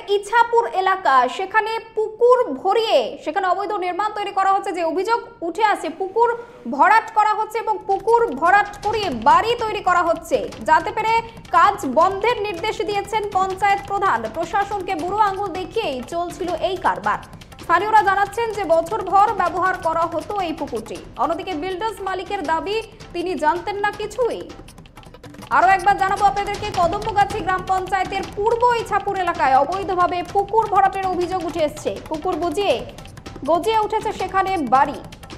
ইছাপুর এলাকা, সেখানে পুকুর ভরিয়ে সেখানে অবৈধ নির্মাণ তৈরি করা হচ্ছে, যে অভিযোগ উঠে আসে পুকুর ভরাট করা হচ্ছে এবং পুকুর ভরাট করিয়ে বাড়ি তৈরি করা হচ্ছে। জানতে পেরে কাজ বন্ধের নির্দেশ দিয়েছেন পঞ্চায়েত প্রধান। প্রশাসনকে বুড়ো আঙুল দেখিয়েই চলছিল এই কারবার। স্থানীয়রা জানাচ্ছেন যে বছরভর ব্যবহার করা হতো এই পুকুরটি। অন্যদিকে বিল্ডার্স মালিকের দাবি তিনি জানতেন না কিছুই। আরো একবার জানাবো আপনাদেরকে, কদম্বগাছি গ্রাম পঞ্চায়েতের পূর্ব ইছাপুর এলাকায় অবৈধভাবে পুকুর ভরাটের অভিযোগ উঠে এসেছে। পুকুর গজিয়ে উঠেছে সেখানে বাড়ি।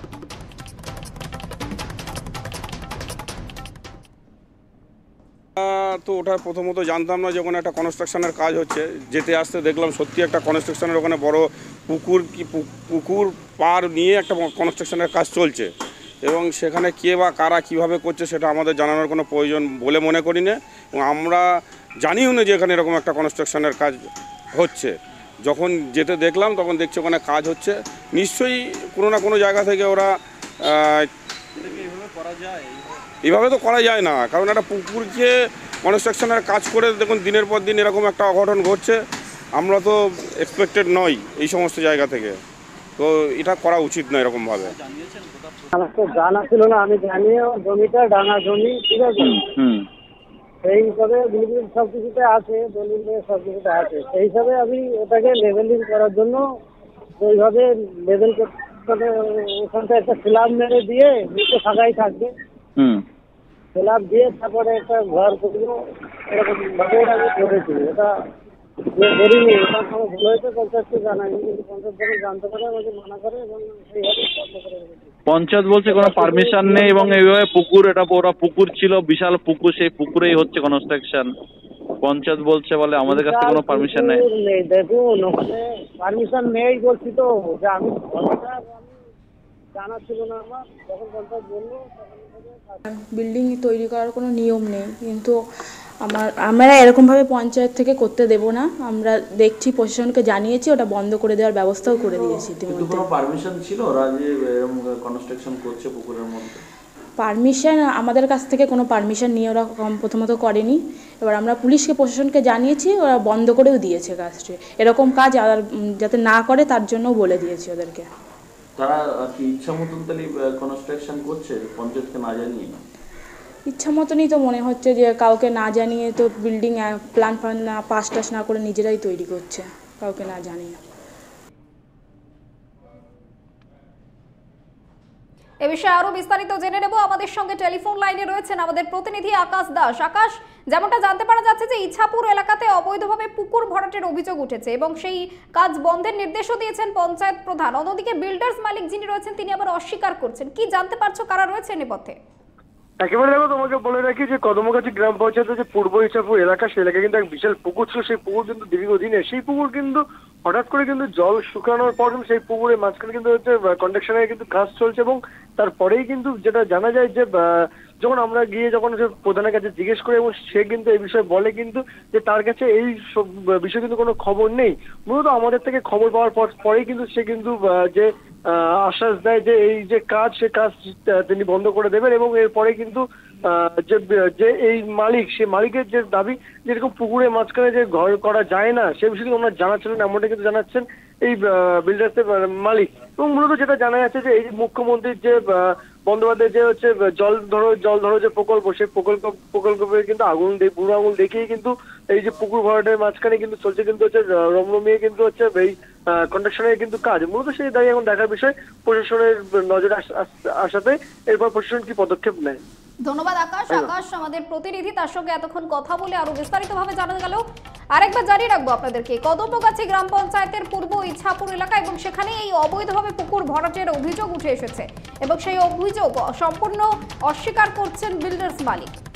তো ওটা প্রথমত জানতাম না, যখন একটা কনস্ট্রাকশনের কাজ হচ্ছে, যেতে আসতে দেখলাম সত্যি একটা কনস্ট্রাকশনের ওখানে বড় পুকুর পার নিয়ে একটা কনস্ট্রাকশনের কাজ চলছে, এবং সেখানে কে বা কারা কীভাবে করছে সেটা আমাদের জানানোর কোনো প্রয়োজন বলে মনে করি না, এবং আমরা জানিও না যে এখানে এরকম একটা কনস্ট্রাকশনের কাজ হচ্ছে। যখন যেতে দেখলাম তখন দেখছি ওখানে কাজ হচ্ছে। নিশ্চয়ই কোনো না কোনো জায়গা থেকে ওরা এভাবে তো করা যায় না, কারণ একটা পুকুরকে কনস্ট্রাকশনের কাজ করে দেখুন দিনের পর দিন এরকম একটা অঘটন ঘটছে। আমরা তো এক্সপেক্টেড নই এই সমস্ত জায়গা থেকে, তো এটা করা উচিত না এরকমভাবে। আমার তো জানা ছিল না, আমি জানিও জমিটা ডাঙা জমি, ঠিক আছে, সেই হিসাবে বিলিবিলি সব কিছুতে আছে, দলিল সব কিছুতে আছে, সেই হিসাবে আমি ওটাকে লেভেলিং করার জন্য ওইভাবে লেভেল করতে ওখানটা একটা স্ল্যাব মেরে দিয়ে নিচে ফাঁকাই থাকবে, স্ল্যাব দিয়ে তারপরে একটা ঘর করবো, এরকম ভাবে এটা আমি করেছি। এটা করিনি, এটা আমার ভুল হয়েছে, পঞ্চায়েতকে জানাইনি, কিন্তু পঞ্চায়েত যখন জানতে পারে আমাকে মানা করে এবং সেইভাবে বন্ধ করে রেখেছি। পঞ্চায়েত বলছে কোনো পারমিশন নেই এবং এইভাবে পুকুর, এটা ওরা পুকুর ছিল, বিশাল পুকুর, সেই পুকুরেই হচ্ছে কনস্ট্রাকশন। পঞ্চায়েত বলছে বলে আমাদের কাছে কোনো পারমিশন নেই। দেখুন ওখানে পারমিশন নেই বলছি তো, যে আমি জানা ছিল না আমার, যখন পঞ্চায়েত বললো বিল্ডিং তৈরি করার কোনো নিয়ম নেই, কিন্তু আমরা এরকমভাবে পঞ্চায়েত থেকে করতে দেব না। আমরা দেখছি, প্রশাসনকে জানিয়েছি, ওটা বন্ধ করে দেওয়ার ব্যবস্থাও করে দিয়েছি ইতিমধ্যে। কোনো পারমিশন ছিল ওরা যে এরকম কনস্ট্রাকশন করছে পুকুরের মধ্যে? পারমিশন আমাদের কাছ থেকে কোনো পারমিশন নিয়ে ওরা প্রথমত করেনি। এবার আমরা পুলিশকে, প্রশাসনকে জানিয়েছি, ওরা বন্ধ করেও দিয়েছে কাজটি। এরকম কাজ আর যাতে না করে তার জন্যও বলে দিয়েছি ওদেরকে। তারা কি ইচ্ছা মতন তাহলে কনস্ট্রাকশন করছে পঞ্চায়েতকে না জানিয়ে? ইচ্ছা মতনই তো মনে হচ্ছে, যে কাউকে না জানিয়ে তো বিল্ডিং প্ল্যান না পাস টাস না করে নিজেরাই তৈরি করছে, কাউকে না জানিয়ে। এ বিষয়ে আরো বিস্তারিত জেনে নেব। আমাদের সঙ্গে টেলিফোন লাইনে রয়েছেন আমাদের প্রতিনিধি আকাশ দাস। আকাশ, যেমনটা জানতে পারা যাচ্ছে যে ইছাপুর এলাকাতে অবৈধভাবে পুকুর ভরাটের অভিযোগ উঠেছে এবং সেই কাজ বন্ধের নির্দেশও দিয়েছেন পঞ্চায়েত প্রধান। অন্যদিকে বিল্ডার্স মালিক যিনি রয়েছেন তিনি আবার অস্বীকার করছেন। কি জানতে পারছো, কারা রয়েছে নেপথ্যে? একেবারে দেখো, তোমাকে বলে রাখি যে কদমগাছি গ্রাম পঞ্চায়েতের যে পূর্ব ইছাপুর এলাকা, সেই এলাকায় কিন্তু এক বিশাল পুকুর ছিল। সেই পুকুর কিন্তু দীর্ঘদিনে, সেই পুকুর কিন্তু হঠাৎ করে কিন্তু জল শুকানোর পর সেই পুকুরের মাঝখানে কিন্তু হচ্ছে কন্ডাকশনের কিন্তু কাজ চলছে, এবং তারপরেই কিন্তু যেটা জানা যায় যে যখন আমরা গিয়ে যখন প্রধানের কাছে জিজ্ঞেস করি, এবং সে কিন্তু এই বিষয়ে বলে কিন্তু যে তার কাছে এই সব বিষয়ে কিন্তু কোনো খবর নেই। মূলত আমাদের থেকে খবর পাওয়ার পরেই কিন্তু সে কিন্তু যে আশ্বাস দেয় যে এই যে কাজ, সে কাজ তিনি বন্ধ করে দেবেন, এবং এরপরে কিন্তু যে এই মালিক, সে মালিকের যে দাবি যেরকম পুকুরের মাঝখানে যে ঘর করা যায় না, সে বিষয়ে আমরা জানাচ্ছিলেন, এমনটা কিন্তু জানাচ্ছেন এই বিল্ডার্সের মালিক। এবং মূলত যেটা জানা যাচ্ছে যে এই মুখ্যমন্ত্রীর যে বন্দ্যোপাধ্যায় যে হচ্ছে জল ধরো যে প্রকল্প, সেই প্রকল্পে কিন্তু বুড়ো আঙুল দেখিয়ে কিন্তু এই যে পুকুর ভরাটের মাঝখানে কিন্তু চলছে কিন্তু হচ্ছে রমরমিয়ে কিন্তু হচ্ছে এই কন্ডাকশনের কিন্তু কাজ। মূলত সেই দাঁড়িয়ে এখন দেখার বিষয় প্রশাসনের নজরে আসাতে এরপর প্রশাসন কি পদক্ষেপ নেয়। ধন্যবাদ আকাশ। আকাশ আমাদের প্রতিনিধি, তার সঙ্গে এতক্ষণ কথা বলে আরো বিস্তারিতভাবে জানা গেল। আরেকবার জানিয়ে রাখবো আপনাদেরকে, কদম্বগাছি গ্রাম পঞ্চায়েতের পূর্ব ইছাপুর এলাকা, এবং সেখানে এই অবৈধভাবে পুকুর ভরাটের অভিযোগ উঠে এসেছে এবং সেই অভিযোগ সম্পূর্ণ অস্বীকার করছেন বিল্ডার্স মালিক।